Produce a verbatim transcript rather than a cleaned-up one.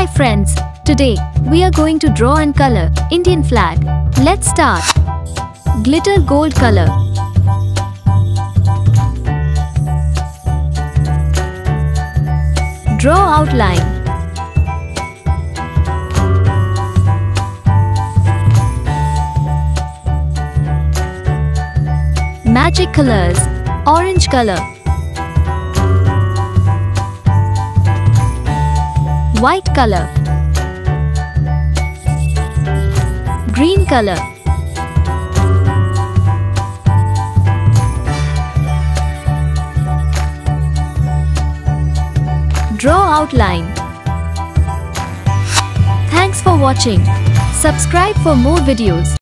Hi friends, today we are going to draw and color Indian flag. Let's start. Glitter gold color. Draw outline. Magic colors. Orange color, white color, green color, draw outline. Thanks for watching. Subscribe for more videos.